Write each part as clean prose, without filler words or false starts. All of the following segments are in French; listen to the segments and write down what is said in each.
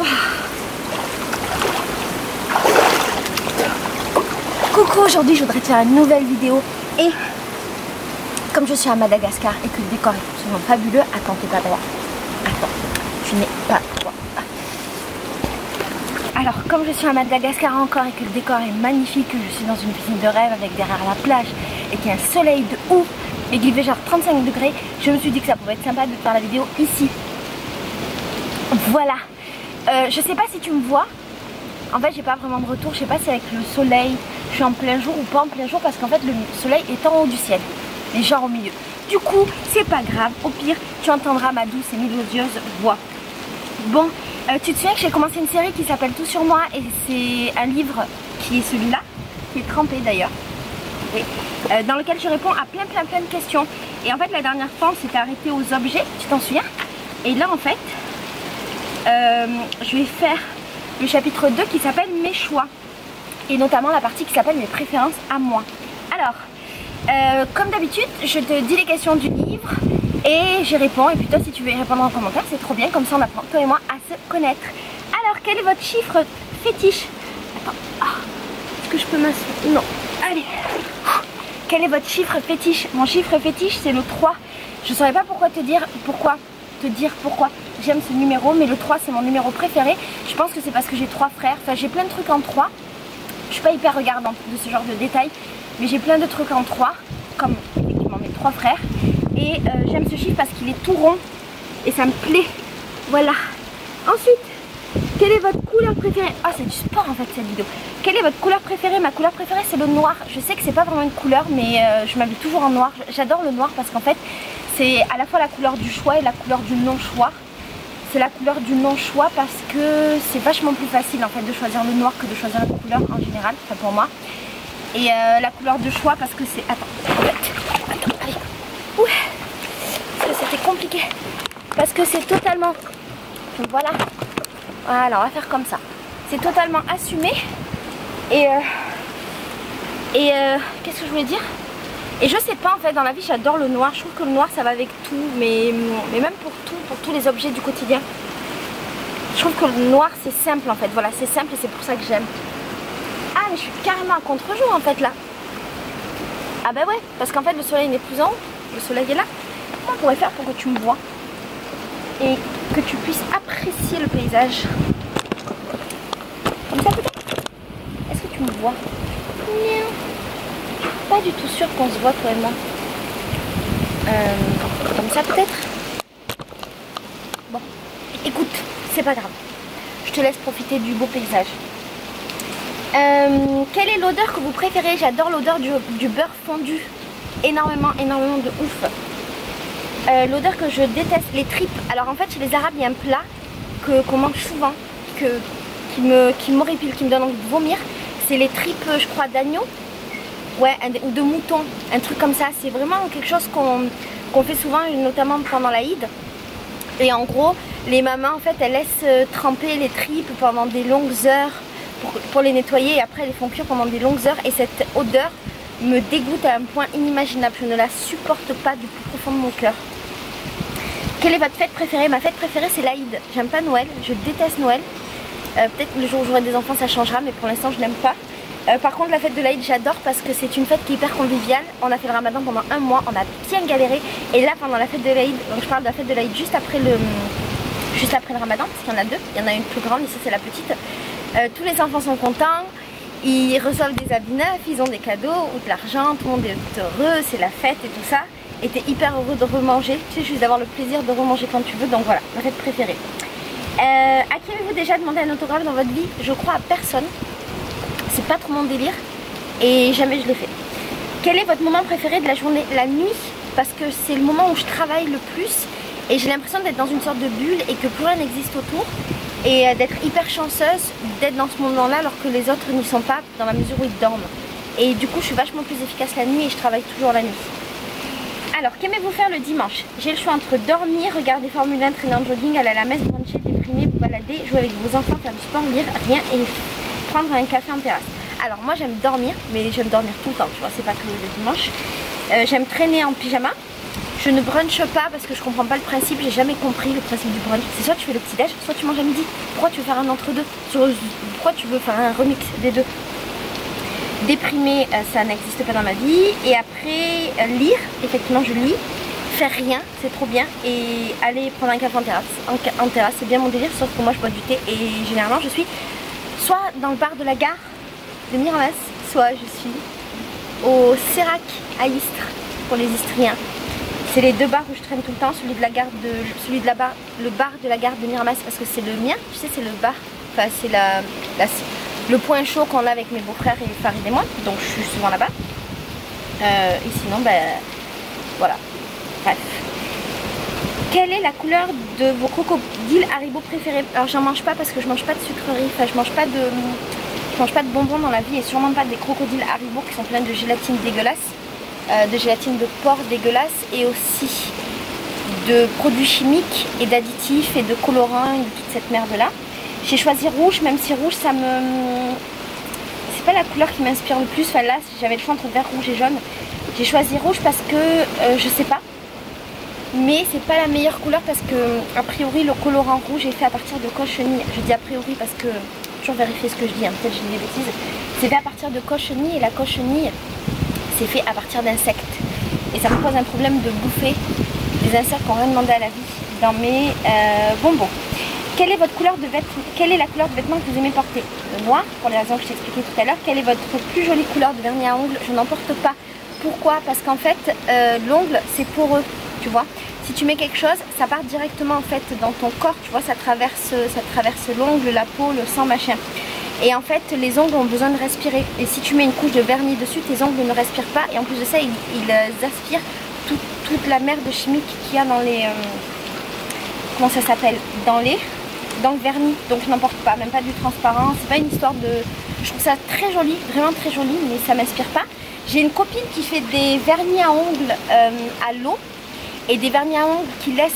Coucou, aujourd'hui je voudrais te faire une nouvelle vidéo et comme je suis à Madagascar et que le décor est absolument fabuleux, attends, t'es pas droit. Attends, tu n'es pas droit. Alors comme je suis à Madagascar encore et que le décor est magnifique, que je suis dans une piscine de rêve avec derrière la plage et qu'il y a un soleil de ouf et qu'il fait genre 35 degrés, je me suis dit que ça pouvait être sympa de faire la vidéo ici. Voilà. Je sais pas si tu me vois. En fait j'ai pas vraiment de retour, je sais pas si avec le soleil je suis en plein jour ou pas en plein jour parce qu'en fait le soleil est en haut du ciel et genre au milieu. Du coup c'est pas grave, au pire tu entendras ma douce et mélodieuse voix. Bon, tu te souviens que j'ai commencé une série qui s'appelle Tout sur moi et c'est un livre qui est celui-là, qui est trempé d'ailleurs, oui, dans lequel je réponds à plein de questions. Et en fait la dernière fois on s'était arrêté aux objets, tu t'en souviens? Et là en fait je vais faire le chapitre 2 qui s'appelle mes choix et notamment la partie qui s'appelle mes préférences à moi. Alors comme d'habitude je te dis les questions du livre et j'y réponds, et puis toi si tu veux y répondre en commentaire c'est trop bien, comme ça on apprend toi et moi à se connaître. Alors quel est votre chiffre fétiche? Attends, est-ce que je peux m'asseoir? Non, allez. Quel est votre chiffre fétiche? Mon chiffre fétiche c'est le 3. Je saurais pas pourquoi te dire pourquoi j'aime ce numéro, mais le 3 c'est mon numéro préféré. Je pense que c'est parce que j'ai 3 frères, enfin j'ai plein de trucs en 3. Je suis pas hyper regardante de ce genre de détails, mais j'ai plein de trucs en 3, comme effectivement mes 3 frères. Et j'aime ce chiffre parce qu'il est tout rond et ça me plaît. Voilà. Ensuite, quelle est votre couleur préférée? Ah, c'est du sport en fait cette vidéo. Quelle est votre couleur préférée? Ma couleur préférée c'est le noir. Je sais que c'est pas vraiment une couleur, mais je m'habille toujours en noir. J'adore le noir parce qu'en fait c'est à la fois la couleur du choix et la couleur du non-choix. C'est la couleur du non-choix parce que c'est vachement plus facile en fait de choisir le noir que de choisir une couleur en général, enfin pour moi. Et la couleur de choix parce que c'est... Attends, allez. Ouh, parce que c'était compliqué. Parce que c'est totalement... Voilà, on va faire comme ça. C'est totalement assumé. Et qu'est-ce que je voulais dire? Et je sais pas en fait, dans la vie j'adore le noir. Je trouve que le noir ça va avec tout, mais même pour tous les objets du quotidien. Je trouve que le noir c'est simple en fait, voilà, c'est simple et c'est pour ça que j'aime. Ah mais je suis carrément à contre-jour en fait là. Ah bah ouais, parce qu'en fait le soleil n'est plus en haut, le soleil est là. Comment on pourrait faire pour que tu me vois et que tu puisses apprécier le paysage? Comme ça peut-être? Est-ce que tu me vois? Non. Pas du tout sûr qu'on se voit toi et moi. Comme ça peut-être? Bon, écoute, c'est pas grave. Je te laisse profiter du beau paysage. Quelle est l'odeur que vous préférez? J'adore l'odeur du beurre fondu. Énormément de ouf. L'odeur que je déteste, les tripes. Alors en fait chez les Arabes il y a un plat qu'on mange souvent, qui m'horripile, qui me donne envie de vomir. C'est les tripes, je crois, d'agneau. Ouais, ou de mouton, un truc comme ça. C'est vraiment quelque chose qu'on fait souvent, notamment pendant l'Aïd. Et en gros, les mamans en fait elles laissent tremper les tripes pendant des longues heures pour les nettoyer et après elles les font cuire pendant des longues heures. Et cette odeur me dégoûte à un point inimaginable. Je ne la supporte pas du plus profond de mon cœur. Quelle est votre fête préférée? Ma fête préférée c'est l'Aïd. J'aime pas Noël, je déteste Noël. Peut-être le jour où j'aurai des enfants ça changera, mais pour l'instant je n'aime pas. Par contre la fête de l'Aïd j'adore parce que c'est une fête qui est hyper conviviale. On a fait le ramadan pendant un mois, on a bien galéré. Et là pendant la fête de l'Aïd, donc je parle de la fête de l'Aïd juste après le ramadan, parce qu'il y en a deux. Il y en a une plus grande et ça c'est la petite. Tous les enfants sont contents, ils reçoivent des habits neufs, ils ont des cadeaux ou de l'argent, tout le monde est heureux, c'est la fête et tout ça. Et t'es hyper heureux de remanger, tu sais, juste d'avoir le plaisir de remanger quand tu veux. Donc voilà, ma fête préférée. À qui avez-vous déjà demandé un autographe dans votre vie? Je crois à personne. C'est pas trop mon délire et jamais je l'ai fait. Quel est votre moment préféré de la journée? La nuit, parce que c'est le moment où je travaille le plus et j'ai l'impression d'être dans une sorte de bulle et que plus rien n'existe autour, et d'être hyper chanceuse d'être dans ce moment là alors que les autres n'y sont pas, dans la mesure où ils dorment. Et du coup je suis vachement plus efficace la nuit et je travaille toujours la nuit. Alors qu'aimez-vous faire le dimanche? J'ai le choix entre dormir, regarder Formule 1, traîner en jogging, aller à la messe, bruncher, déprimer, vous balader, jouer avec vos enfants, faire du sport, lire, rien et prendre un café en terrasse. Alors moi j'aime dormir, mais j'aime dormir tout le temps, tu vois, c'est pas que le dimanche. J'aime traîner en pyjama, Je ne brunche pas parce que je comprends pas le principe, j'ai jamais compris le principe du brunch. C'est soit tu fais le petit déj, soit tu manges à midi. Pourquoi tu veux faire un entre-deux? Pourquoi tu veux faire un remix des deux? Déprimer, ça n'existe pas dans ma vie. Et après, lire, effectivement je lis. Faire rien, c'est trop bien. Et aller prendre un café en terrasse, c'est bien mon délire, sauf que moi je bois du thé. Et généralement je suis soit dans le bar de la gare de Miramas, soit je suis au Sérac à Istres pour les Istriens. C'est les deux bars où je traîne tout le temps, le bar de la gare de Miramas parce que c'est le mien, tu sais, c'est le bar, enfin c'est le point chaud qu'on a avec mes beaux-frères et Farid et moi, donc je suis souvent là-bas. Et sinon, voilà, bref. Quelle est la couleur de vos crocodiles Haribo préférés? Alors j'en mange pas parce que je mange pas de sucreries, enfin je mange pas de bonbons dans la vie et sûrement pas des crocodiles Haribo qui sont pleins de gélatine dégueulasse. De gélatine de porc dégueulasse et aussi de produits chimiques et d'additifs et de colorants et de toute cette merde là. J'ai choisi rouge, même si rouge ça me... c'est pas la couleur qui m'inspire le plus, enfin là j'avais le choix entre vert, rouge et jaune. J'ai choisi rouge parce que je sais pas, mais c'est pas la meilleure couleur parce que a priori le colorant rouge est fait à partir de cochenille. Je dis a priori parce que toujours vérifier ce que je dis, hein, peut-être je dis des bêtises. C'est fait à partir de cochenille et la cochenille c'est fait à partir d'insectes et ça me pose un problème de bouffer des insectes qui n'ont rien demandé à la vie dans mes bonbons. Quelle est la couleur de vêtements que vous aimez porter? Le noir, pour les raisons que je t'ai expliquées tout à l'heure. Quelle est votre plus jolie couleur de vernis à ongles? Je n'en porte pas. Pourquoi? Parce qu'en fait l'ongle c'est poreux, tu vois. Si tu mets quelque chose, ça part directement en fait dans ton corps, tu vois, ça traverse l'ongle, la peau, le sang, machin. Et en fait les ongles ont besoin de respirer et si tu mets une couche de vernis dessus, tes ongles ne respirent pas et en plus de ça ils aspirent toute la merde chimique qu'il y a dans les comment ça s'appelle, dans le vernis. Donc je n'en porte pas, même pas du transparent. C'est pas une histoire de... Je trouve ça très joli, vraiment très joli, mais ça m'inspire pas. J'ai une copine qui fait des vernis à ongles à l'eau et des vernis à ongles qui laissent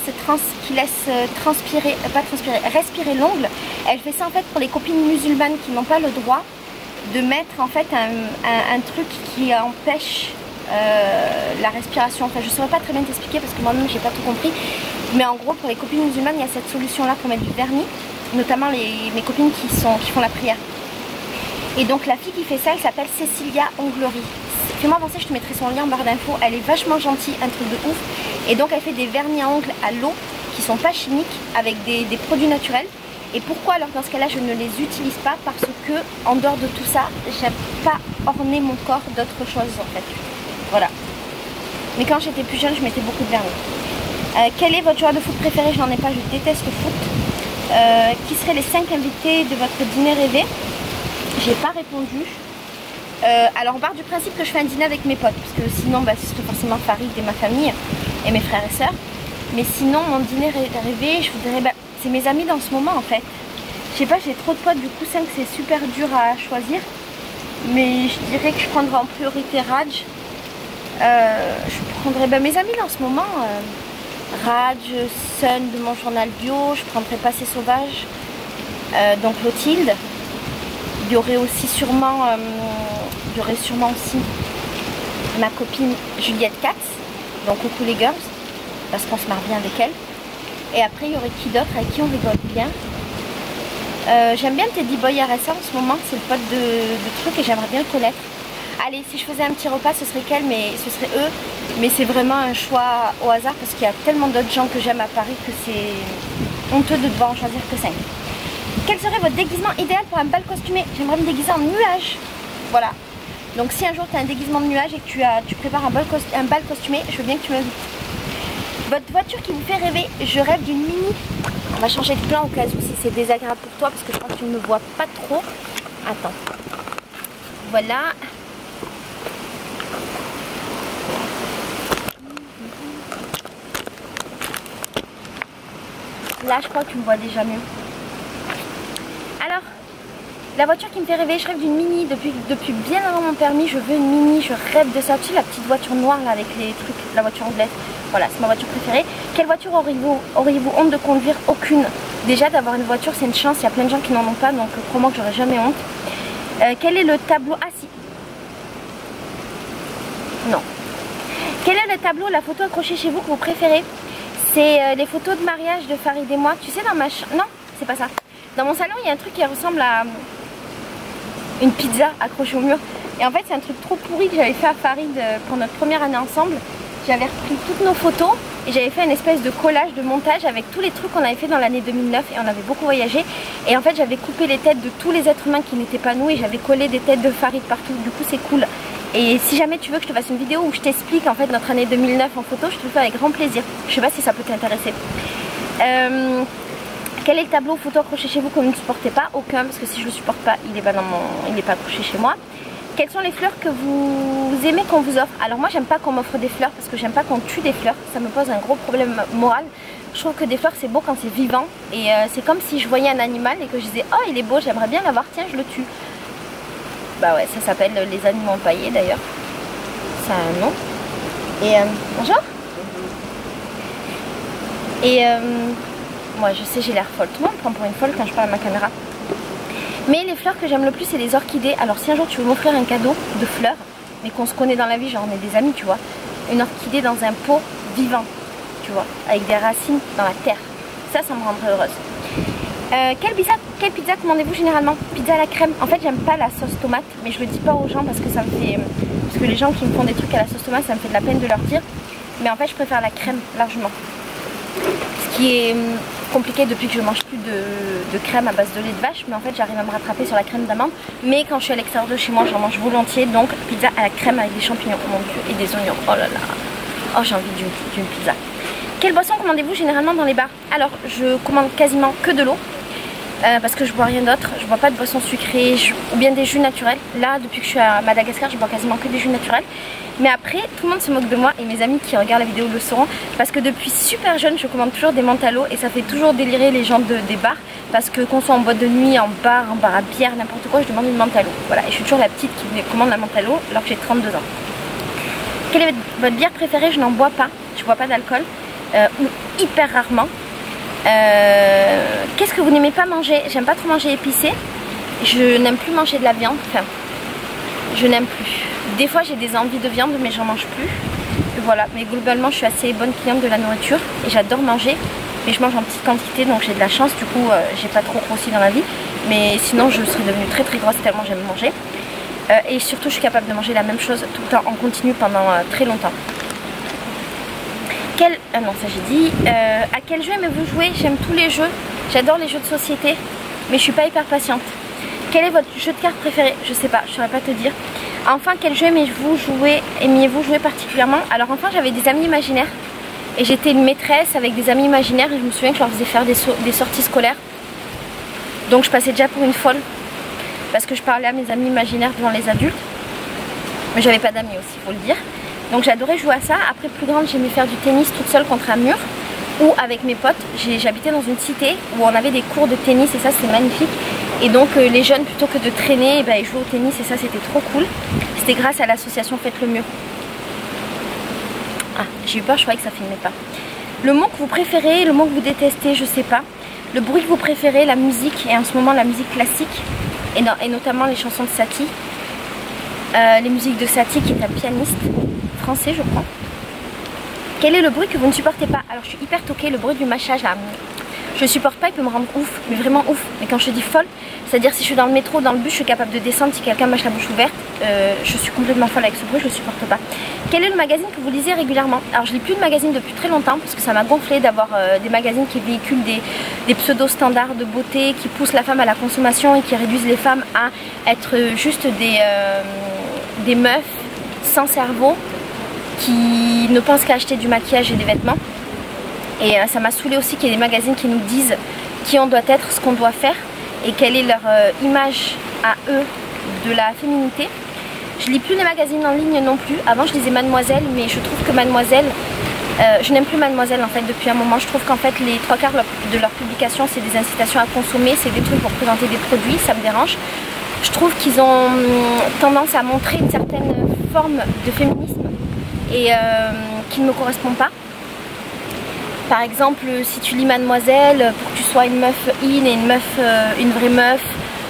respirer l'ongle. Elle fait ça en fait pour les copines musulmanes qui n'ont pas le droit de mettre en fait un truc qui empêche la respiration. Enfin je saurais pas très bien t'expliquer parce que moi-même j'ai pas tout compris. Mais en gros pour les copines musulmanes il y a cette solution là pour mettre du vernis, notamment mes copines qui font la prière. Et donc la fille qui fait ça elle s'appelle Cécilia Onglerie. Fais-moi penser, je te mettrai son lien en barre d'infos, elle est vachement gentille, un truc de ouf. Et donc elle fait des vernis à ongles à l'eau qui sont pas chimiques avec des produits naturels. Et pourquoi alors dans ce cas là je ne les utilise pas? Parce que en dehors de tout ça, j'aime pas orner mon corps d'autre chose en fait. Voilà. Mais quand j'étais plus jeune je mettais beaucoup de vernis. Quel est votre joueur de foot préféré? Je n'en ai pas, je déteste le foot. Qui seraient les 5 invités de votre dîner rêvé? J'ai pas répondu. Alors on part du principe que je fais un dîner avec mes potes, parce que sinon ce serait forcément Farid et ma famille et mes frères et sœurs. Mais sinon mon dîner rêvé, je voudrais, c'est mes amis dans ce moment en fait. Je sais pas, j'ai trop de potes, du coup 5 c'est super dur à choisir. Mais je dirais que je prendrais en priorité Raj. Je prendrais mes amis dans ce moment. Raj, Sun de mon journal bio, je prendrais Passé Sauvage, donc Clotilde. Il y aurait sûrement aussi ma copine Juliette Katz, donc coucou les girls, parce qu'on se marre bien avec elle. Et après il y aurait qui d'autre avec qui on rigole bien. J'aime bien Teddy Boy RSA en ce moment, c'est le pote de truc et j'aimerais bien le connaître. Allez, si je faisais un petit repas ce serait ce serait eux, mais c'est vraiment un choix au hasard parce qu'il y a tellement d'autres gens que j'aime à Paris que c'est honteux de devoir en choisir que 5. Quel serait votre déguisement idéal pour un bal costumé? J'aimerais me déguiser en nuage. Voilà. Donc si un jour tu as un déguisement de nuage et que tu prépares un bal costumé, je veux bien que tu m'invites. Votre voiture qui vous fait rêver? Je rêve d'une Mini. On va changer de plan au cas où si c'est désagréable pour toi parce que je pense que tu ne me vois pas trop. Attends. Voilà. Là je crois que tu me vois déjà mieux. Alors, la voiture qui me fait rêver, je rêve d'une Mini depuis bien avant mon permis. Je veux une Mini, je rêve de ça. Tu sais, la petite voiture noire là avec les trucs, la voiture anglaise. Voilà, c'est ma voiture préférée. Quelle voiture auriez-vous honte de conduire? Aucune. Déjà d'avoir une voiture c'est une chance, il y a plein de gens qui n'en ont pas, donc crois-moi que j'aurais jamais honte. Quel est le tableau? Ah si. Non. Quel est le tableau, la photo accrochée chez vous que vous préférez? C'est les photos de mariage de Farid et moi. Tu sais, dans ma chambre... Non, c'est pas ça. Dans mon salon, il y a un truc qui ressemble à une pizza accrochée au mur. Et en fait, c'est un truc trop pourri que j'avais fait à Farid pour notre première année ensemble. J'avais repris toutes nos photos et j'avais fait une espèce de collage, de montage avec tous les trucs qu'on avait fait dans l'année 2009 et on avait beaucoup voyagé. Et en fait, j'avais coupé les têtes de tous les êtres humains qui n'étaient pas nous et j'avais collé des têtes de Farid partout. Du coup, c'est cool. Et si jamais tu veux que je te fasse une vidéo où je t'explique en fait notre année 2009 en photo, je te le fais avec grand plaisir. Je sais pas si ça peut t'intéresser. Quel est le tableau photo accroché chez vous que vous ne supportez pas? Aucun, parce que si je le supporte pas, il n'est pas accroché chez moi. Quelles sont les fleurs que vous aimez qu'on vous offre? Alors moi j'aime pas qu'on m'offre des fleurs parce que j'aime pas qu'on tue des fleurs, ça me pose un gros problème moral. Je trouve que des fleurs c'est beau quand c'est vivant et c'est comme si je voyais un animal et que je disais oh il est beau, j'aimerais bien l'avoir, tiens je le tue. Bah ouais, ça s'appelle les animaux empaillés d'ailleurs, ça a un nom. Et bonjour. Et moi je sais j'ai l'air folle, tout le monde me prend pour une folle quand je parle à ma caméra. Mais les fleurs que j'aime le plus c'est les orchidées. Alors si un jour tu veux m'offrir un cadeau de fleurs, mais qu'on se connaît dans la vie, genre on est des amis tu vois, une orchidée dans un pot vivant, tu vois, avec des racines dans la terre, ça me rendrait heureuse. Quelle pizza commandez-vous généralement? Pizza à la crème. En fait j'aime pas la sauce tomate, mais je le dis pas aux gens parce que ça me fait... Parce que les gens qui me font des trucs à la sauce tomate, ça me fait de la peine de leur dire. Mais en fait je préfère la crème largement. Ce qui est compliqué depuis que je mange plus de crème à base de lait de vache, mais en fait j'arrive à me rattraper sur la crème d'amande. Mais quand je suis à l'extérieur de chez moi, j'en mange volontiers, donc pizza à la crème avec des champignons, oh mon dieu, et des oignons. Oh là là, oh j'ai envie d'une pizza. Quelle boisson commandez-vous généralement dans les bars? Alors je commande quasiment que de l'eau, parce que je bois rien d'autre, je bois pas de boissons sucrées ou bien des jus naturels. Là depuis que je suis à Madagascar, je bois quasiment que des jus naturels. Mais après, tout le monde se moque de moi et mes amis qui regardent la vidéo le sauront parce que depuis super jeune, je commande toujours des Mentalo et ça fait toujours délirer les gens des bars parce que qu'on soit en boîte de nuit, en bar à bière, n'importe quoi, je demande une Mentalo. Voilà, et je suis toujours la petite qui commande la Mentalo alors que j'ai 32 ans. Quelle est votre bière préférée? Je n'en bois pas, je bois pas d'alcool ou hyper rarement. Qu'est-ce que vous n'aimez pas manger? J'aime pas trop manger épicé, je n'aime plus manger de la viande, enfin, je n'aime plus. Des fois j'ai des envies de viande mais j'en mange plus. Voilà, mais globalement je suis assez bonne cliente de la nourriture et j'adore manger. Mais je mange en petite quantité donc j'ai de la chance, du coup j'ai pas trop grossi dans la vie. Mais sinon je serais devenue très très grosse tellement j'aime manger. Et surtout je suis capable de manger la même chose tout le temps en continu pendant très longtemps. Non ça j'ai dit. À quel jeu aimez-vous jouer? J'aime tous les jeux, j'adore les jeux de société mais je suis pas hyper patiente. Quel est votre jeu de cartes préféré? Je sais pas, je saurais pas te dire. Enfin, quel jeu aimiez-vous jouer particulièrement? Alors enfin, j'avais des amis imaginaires et j'étais une maîtresse avec des amis imaginaires et je me souviens que je leur faisais faire des sorties scolaires. Donc je passais déjà pour une folle parce que je parlais à mes amis imaginaires devant les adultes. Mais j'avais pas d'amis aussi, faut le dire. Donc j'adorais jouer à ça. Après plus grande, j'aimais faire du tennis toute seule contre un mur ou avec mes potes. J'habitais dans une cité où on avait des cours de tennis et ça c'était magnifique. Et donc les jeunes plutôt que de traîner, ils jouaient au tennis et ça c'était trop cool. C'était grâce à l'association Faites le Mur. Ah, j'ai eu peur, je croyais que ça filmait pas. Le mot que vous préférez, le mot que vous détestez, je sais pas. Le bruit que vous préférez, la musique, et en ce moment la musique classique, et notamment les chansons de Satie. Les musiques de Satie qui est un pianiste français je crois. Quel est le bruit que vous ne supportez pas? Alors je suis hyper toquée, le bruit du mâchage là. Je supporte pas, il peut me rendre ouf, mais vraiment ouf. Mais quand je te dis folle, c'est-à-dire si je suis dans le métro, dans le bus, je suis capable de descendre si quelqu'un mâche la bouche ouverte. Je suis complètement folle avec ce bruit, je le supporte pas. Quel est le magazine que vous lisez régulièrement? Alors je lis plus de magazines depuis très longtemps parce que ça m'a gonflé d'avoir des magazines qui véhiculent des pseudo-standards de beauté, qui poussent la femme à la consommation et qui réduisent les femmes à être juste des meufs sans cerveau qui ne pensent qu'à acheter du maquillage et des vêtements. Et ça m'a saoulé aussi qu'il y ait des magazines qui nous disent qui on doit être, ce qu'on doit faire et quelle est leur image à eux de la féminité. Je lis plus les magazines en ligne non plus. Avant je lisais Mademoiselle, mais je trouve que Mademoiselle, je n'aime plus Mademoiselle en fait depuis un moment. Je trouve qu'en fait les 3/4 de leurs publications c'est des incitations à consommer, c'est des trucs pour présenter des produits, ça me dérange. Je trouve qu'ils ont tendance à montrer une certaine forme de féminisme et qui ne me correspond pas. Par exemple, si tu lis Mademoiselle, pour que tu sois une meuf in et une vraie meuf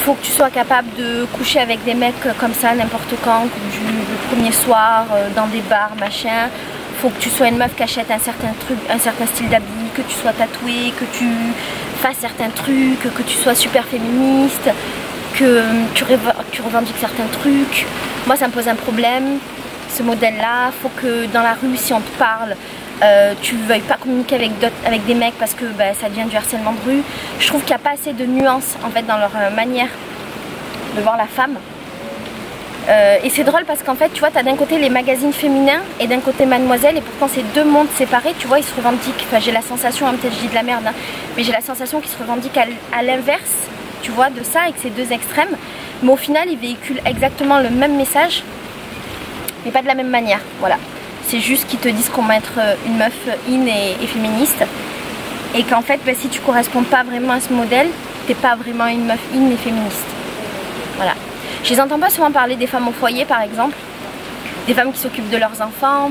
faut que tu sois capable de coucher avec des mecs comme ça n'importe quand, le premier soir, dans des bars, machin. Faut que tu sois une meuf qui achète un certain truc, un certain style d'habit, que tu sois tatouée, que tu fasses certains trucs, que tu sois super féministe, que tu revendiques certains trucs. Moi ça me pose un problème, ce modèle là. Faut que dans la rue, si on te parle, tu veuilles pas communiquer avec des mecs parce que ça devient du harcèlement de rue. Je trouve qu'il n'y a pas assez de nuances en fait dans leur manière de voir la femme. Et c'est drôle parce qu'en fait tu vois, tu as d'un côté les magazines féminins et d'un côté Mademoiselle, et pourtant c'est deux mondes séparés, tu vois, ils se revendiquent, enfin j'ai la sensation, hein, peut-être je dis de la merde, hein, mais j'ai la sensation qu'ils se revendiquent à l'inverse, tu vois, de ça, avec ces deux extrêmes, mais au final ils véhiculent exactement le même message, mais pas de la même manière, voilà. C'est juste qu'ils te disent qu'on va être une meuf in et féministe, et qu'en fait si tu corresponds pas vraiment à ce modèle, t'es pas vraiment une meuf in et féministe, voilà. Je les entends pas souvent parler des femmes au foyer par exemple, des femmes qui s'occupent de leurs enfants,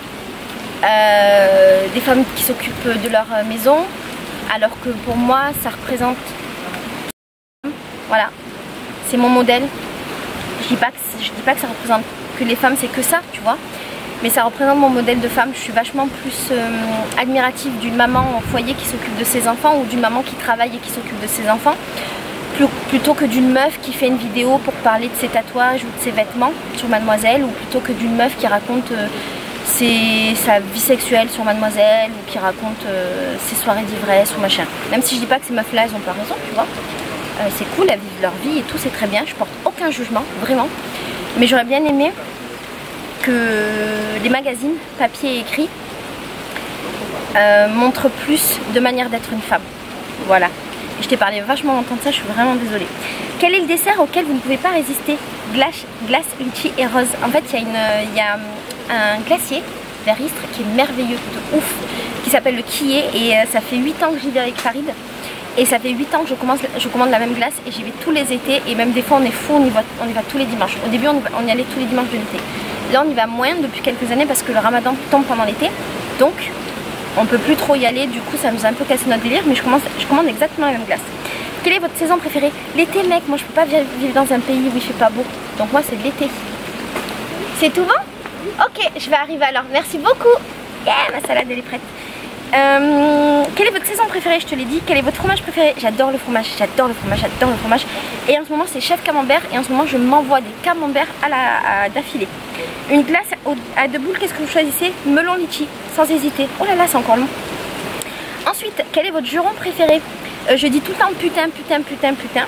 des femmes qui s'occupent de leur maison, alors que pour moi ça représente, voilà, c'est mon modèle. Je dis pas que ça représente que les femmes, c'est que ça, tu vois, mais ça représente mon modèle de femme. Je suis vachement plus admirative d'une maman au foyer qui s'occupe de ses enfants, ou d'une maman qui travaille et qui s'occupe de ses enfants, plutôt que d'une meuf qui fait une vidéo pour parler de ses tatouages ou de ses vêtements sur Mademoiselle, ou plutôt que d'une meuf qui raconte sa vie sexuelle sur Mademoiselle, ou qui raconte ses soirées d'ivresse ou machin. Même si je dis pas que ces meufs là elles ont pas raison, tu vois, c'est cool, elles vivent leur vie et tout, c'est très bien, je porte aucun jugement, vraiment, mais j'aurais bien aimé que les magazines papier et écrit montrent plus de manière d'être une femme, voilà. Je t'ai parlé vachement longtemps de ça, je suis vraiment désolée. Quel est le dessert auquel vous ne pouvez pas résister? Glace, litchi et rose. En fait, il y a un glacier vers Istres qui est merveilleux de ouf, qui s'appelle le Quillet, et ça fait 8 ans que j'y vais avec Farid. Et ça fait 8 ans que je commande la même glace, et j'y vais tous les étés, et même des fois on est fou, on y va tous les dimanches. Au début on y allait tous les dimanches de l'été. Là on y va moins depuis quelques années parce que le ramadan tombe pendant l'été. Donc on peut plus trop y aller, du coup ça nous a un peu cassé notre délire, mais je commande exactement la même glace. Quelle est votre saison préférée? L'été mec, moi je peux pas vivre dans un pays où il fait pas beau, donc moi c'est l'été. C'est tout bon? Ok, je vais arriver alors, merci beaucoup. Yeah, ma salade elle est prête. Quelle est votre saison préférée? Je te l'ai dit. Quel est votre fromage préféré? J'adore le fromage, j'adore le fromage, j'adore le fromage. Et en ce moment c'est chef camembert, et en ce moment je m'envoie des camemberts d'affilée. Une glace à 2 boules, qu'est-ce que vous choisissez? Melon litchi, sans hésiter. Oh là là, c'est encore long. Ensuite, quel est votre juron préféré? Je dis tout le temps putain, putain, putain, putain.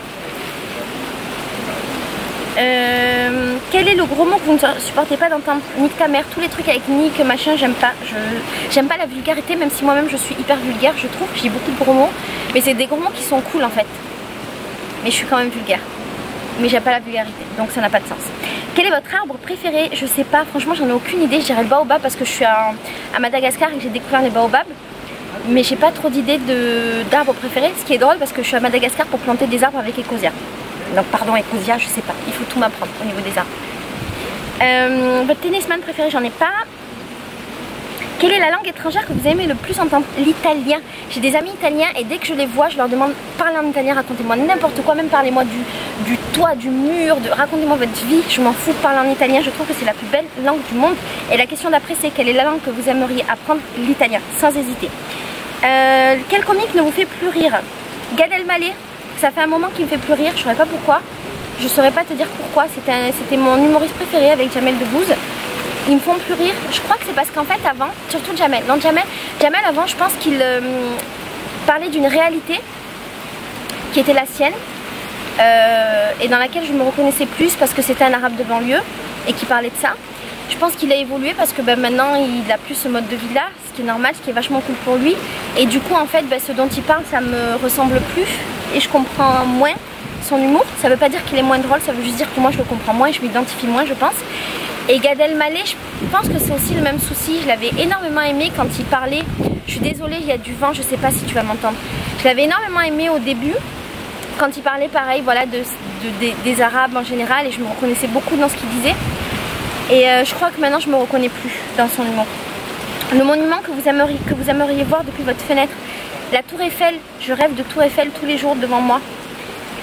Quel est le gros mot que vous ne supportez pas d'entendre? Nique ta mère, tous les trucs avec nique, machin, j'aime pas. J'aime pas la vulgarité, même si moi-même je suis hyper vulgaire, je trouve. J'ai beaucoup de gros mots, mais c'est des gros mots qui sont cool en fait. Mais je suis quand même vulgaire. Mais j'aime pas la vulgarité, donc ça n'a pas de sens. Quel est votre arbre préféré? Je sais pas, franchement j'en ai aucune idée. Je dirais le baobab parce que je suis à Madagascar et que j'ai découvert les baobabs. Mais j'ai pas trop d'idées d'arbres préférés. Ce qui est drôle parce que je suis à Madagascar pour planter des arbres avec Ecosia. Donc pardon Ecosia, je sais pas, il faut tout m'apprendre au niveau des arbres. Votre tennisman préféré? J'en ai pas. Quelle est la langue étrangère que vous aimez le plus entendre? L'italien. J'ai des amis italiens et dès que je les vois, je leur demande parlez en italien, racontez-moi n'importe quoi, même parlez-moi du toit, du mur, racontez-moi votre vie, je m'en fous, parler en italien, je trouve que c'est la plus belle langue du monde. Et la question d'après c'est quelle est la langue que vous aimeriez apprendre? L'italien, sans hésiter. Quel comique ne vous fait plus rire? Gad Elmaleh, ça fait un moment qu'il me fait plus rire, je ne saurais pas pourquoi. Je saurais pas te dire pourquoi, c'était mon humoriste préféré avec Jamel Debbouze. Ils me font plus rire, je crois que c'est parce qu'en fait avant, surtout Jamel, non Jamel avant je pense qu'il parlait d'une réalité qui était la sienne et dans laquelle je me reconnaissais plus parce que c'était un arabe de banlieue et qui parlait de ça. Je pense qu'il a évolué parce que maintenant il a plus ce mode de vie là, ce qui est normal, ce qui est vachement cool pour lui, et du coup en fait ce dont il parle ça me ressemble plus et je comprends moins son humour. Ça veut pas dire qu'il est moins drôle, ça veut juste dire que moi je le comprends moins et je m'identifie moins je pense. Et Gad Elmaleh, je pense que c'est aussi le même souci, je l'avais énormément aimé quand il parlait, je suis désolée il y a du vent, je sais pas si tu vas m'entendre, je l'avais énormément aimé au début, quand il parlait pareil voilà des arabes en général, et je me reconnaissais beaucoup dans ce qu'il disait, et je crois que maintenant je me reconnais plus dans son humour. Le monument que vous aimeriez voir depuis votre fenêtre? La tour Eiffel, je rêve de tour Eiffel tous les jours devant moi.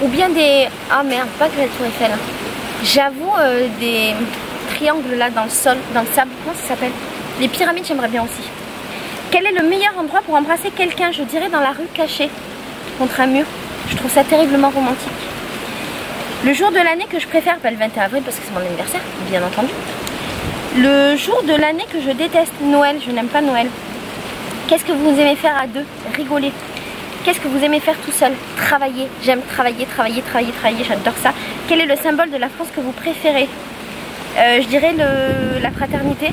Ou bien des... Ah merde, pas que la tour Eiffel. J'avoue des triangles là dans le sol, dans le sable, comment ça s'appelle? Les pyramides, j'aimerais bien aussi. Quel est le meilleur endroit pour embrasser quelqu'un? Je dirais dans la rue cachée, contre un mur. Je trouve ça terriblement romantique. Le jour de l'année que je préfère, pas le 21 avril parce que c'est mon anniversaire, bien entendu. Le jour de l'année que je déteste, Noël, je n'aime pas Noël. Qu'est-ce que vous aimez faire à deux? Rigoler. Qu'est-ce que vous aimez faire tout seul? Travailler. J'aime travailler, j'adore ça. Quel est le symbole de la France que vous préférez? Je dirais la fraternité,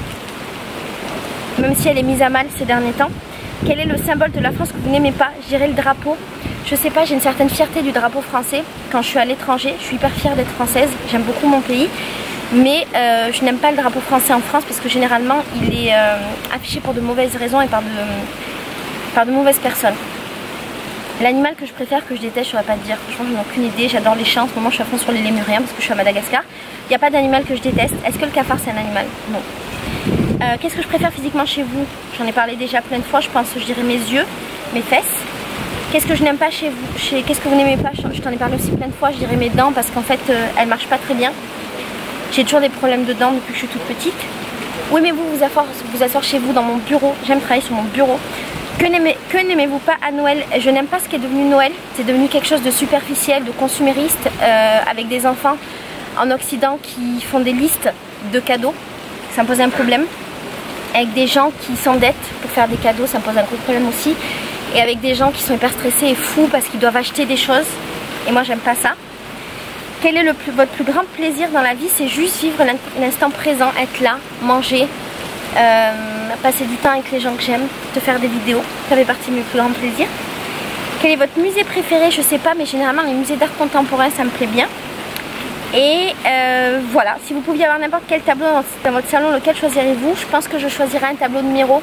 même si elle est mise à mal ces derniers temps. Quel est le symbole de la France que vous n'aimez pas? Je dirais le drapeau. Je sais pas, j'ai une certaine fierté du drapeau français. Quand je suis à l'étranger, je suis hyper fière d'être française. J'aime beaucoup mon pays. Mais je n'aime pas le drapeau français en France parce que généralement il est affiché pour de mauvaises raisons et par de mauvaises personnes. L'animal que je préfère, que je déteste, je ne saurais pas te dire. Franchement, je n'ai aucune idée. J'adore les chiens. En ce moment, je suis à fond sur les lémuriens parce que je suis à Madagascar. Il n'y a pas d'animal que je déteste. Est-ce que le cafard, c'est un animal? Non. Qu'est-ce que je préfère physiquement chez vous? J'en ai parlé déjà plein de fois. Je pense, je dirais mes yeux, mes fesses. Qu'est-ce que je n'aime pas chez vous? Qu'est-ce que vous n'aimez pas? Je t'en ai parlé aussi plein de fois. Je dirais mes dents parce qu'en fait, elles ne marchent pas très bien. J'ai toujours des problèmes de dents depuis que je suis toute petite. Où aimez-vous vous asseoir chez vous dans mon bureau? J'aime travailler sur mon bureau. Que n'aimez-vous pas à Noël? Je n'aime pas ce qui est devenu Noël. C'est devenu quelque chose de superficiel, de consumériste, avec des enfants en Occident qui font des listes de cadeaux. Ça me pose un problème. Avec des gens qui s'endettent pour faire des cadeaux, ça me pose un gros problème aussi. Et avec des gens qui sont hyper stressés et fous parce qu'ils doivent acheter des choses. Et moi, j'aime pas ça. Quel est votre plus grand plaisir dans la vie? C'est juste vivre l'instant présent, être là, manger, passer du temps avec les gens que j'aime, te faire des vidéos. Ça fait partie de mes plus grands plaisirs. Quel est votre musée préféré? Je sais pas, mais généralement les musées d'art contemporain ça me plaît bien. Et voilà, si vous pouviez avoir n'importe quel tableau dans votre salon, lequel choisirez-vous? Je pense que je choisirais un tableau de Miro.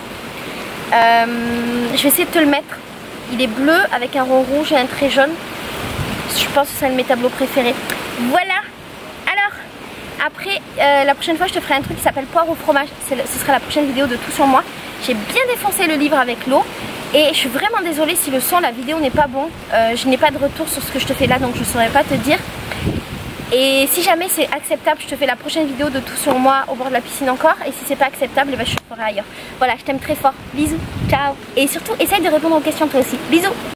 Je vais essayer de te le mettre. Il est bleu avec un rond rouge et un trait jaune. Je pense que c'est un de mes tableaux préférés. Voilà. Alors, après, la prochaine fois, je te ferai un truc qui s'appelle poire au fromage. Ce sera la prochaine vidéo de Tout sur moi. J'ai bien défoncé le livre avec l'eau. Et je suis vraiment désolée si le son, la vidéo n'est pas bon. Je n'ai pas de retour sur ce que je te fais là, donc je ne saurais pas te dire. Et si jamais c'est acceptable, je te fais la prochaine vidéo de Tout sur moi au bord de la piscine encore. Et si c'est pas acceptable, je te ferai ailleurs. Voilà, je t'aime très fort. Bisous, ciao. Et surtout, essaye de répondre aux questions toi aussi. Bisous.